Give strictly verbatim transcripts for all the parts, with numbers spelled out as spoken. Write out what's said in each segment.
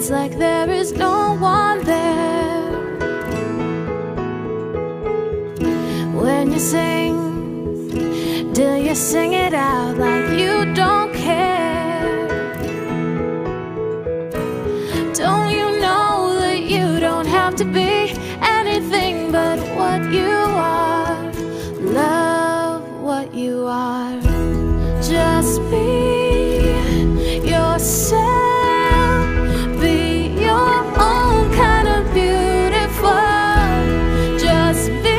dance like there is no one there. When you sing, do you sing it out like you don't care? Don't you know that you don't have to be anything but what you are? Love what you are. Just be yourself. Be your own kind of beautiful. Just be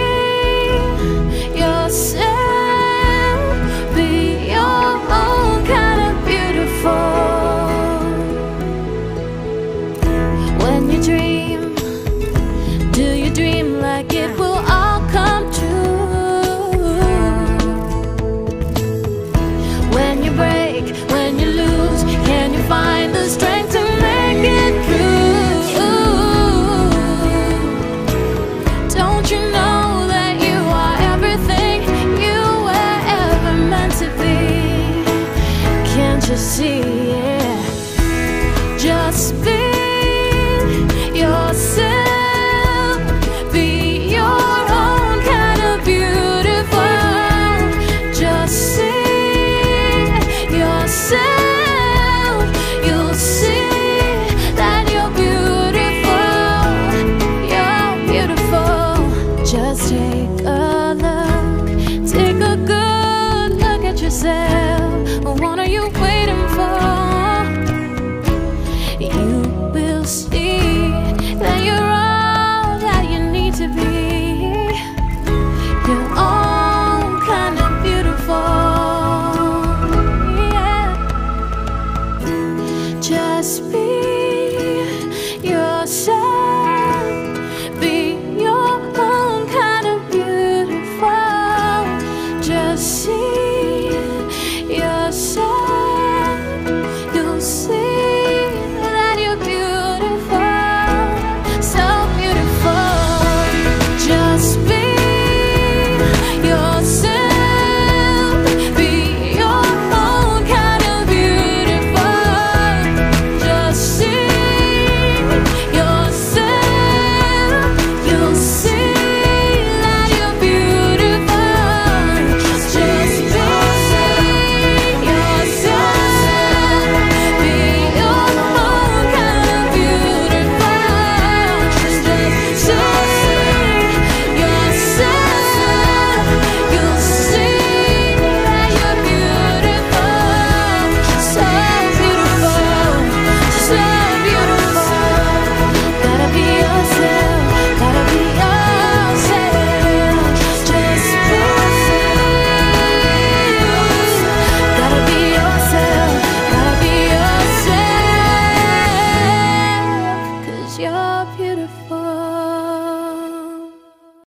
yourself. Be your own kind of beautiful. When you dream, do you dream like